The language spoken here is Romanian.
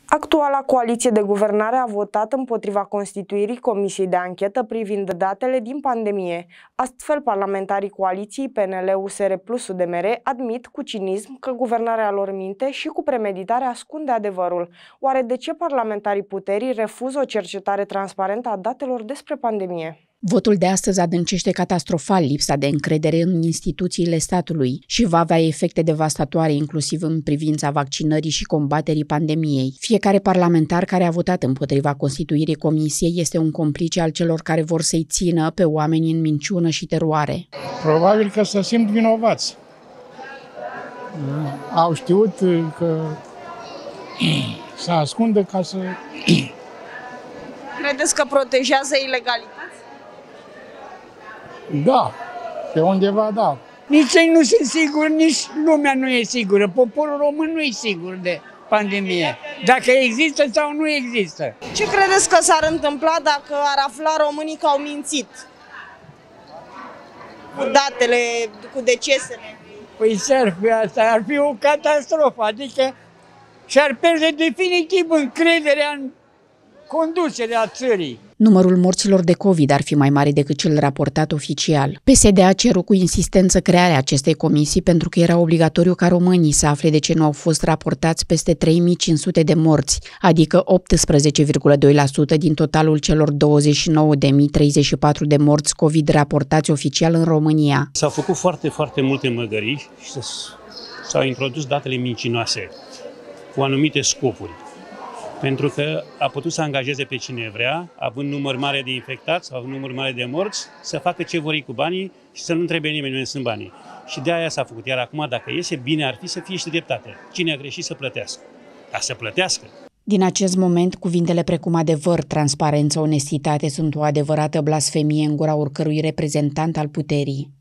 Actuala coaliție de guvernare a votat împotriva constituirii comisiei de anchetă privind datele din pandemie. Astfel, parlamentarii coaliției PNL-USR plus UDMR admit cu cinism că guvernarea lor minte și cu premeditare ascunde adevărul. Oare de ce parlamentarii puterii refuză o cercetare transparentă a datelor despre pandemie? Votul de astăzi adâncește catastrofal lipsa de încredere în instituțiile statului și va avea efecte devastatoare inclusiv în privința vaccinării și combaterii pandemiei. Fiecare parlamentar care a votat împotriva constituirii comisiei este un complice al celor care vor să-i țină pe oameni în minciună și teroare. Probabil că se simt vinovați. Au știut că se ascundă ca să... Credeți că protejează ilegalități? Da, pe undeva da. Nici ei nu sunt siguri, nici lumea nu e sigură. Poporul român nu e sigur de pandemie. Dacă există sau nu există. Ce credeți că s-ar întâmpla dacă ar afla românii că au mințit? Cu datele, cu decesele? Păi asta ar fi o catastrofă, adică și-ar pierde definitiv încrederea în conducerea țării. Numărul morților de COVID ar fi mai mare decât cel raportat oficial. PSD a cerut cu insistență crearea acestei comisii pentru că era obligatoriu ca românii să afle de ce nu au fost raportați peste 3500 de morți, adică 18,2% din totalul celor 29.034 de morți COVID raportați oficial în România. S-au făcut foarte multe măgării și s-au introdus datele mincinoase cu anumite scopuri. Pentru că a putut să angajeze pe cine vrea, având număr mare de infectați, având număr mare de morți, să facă ce vor ei cu banii și să nu întrebe nimeni unde sunt banii. Și de aia s-a făcut. Iar acum, dacă iese, bine ar fi să fie și dreptate. Cine a greșit să plătească. Dar să plătească. Din acest moment, cuvintele precum adevăr, transparență, onestitate sunt o adevărată blasfemie în gura oricărui reprezentant al puterii.